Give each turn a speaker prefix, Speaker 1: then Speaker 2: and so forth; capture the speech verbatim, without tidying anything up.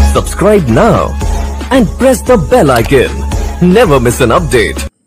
Speaker 1: Subscribe now and press the bell icon. Never miss an update.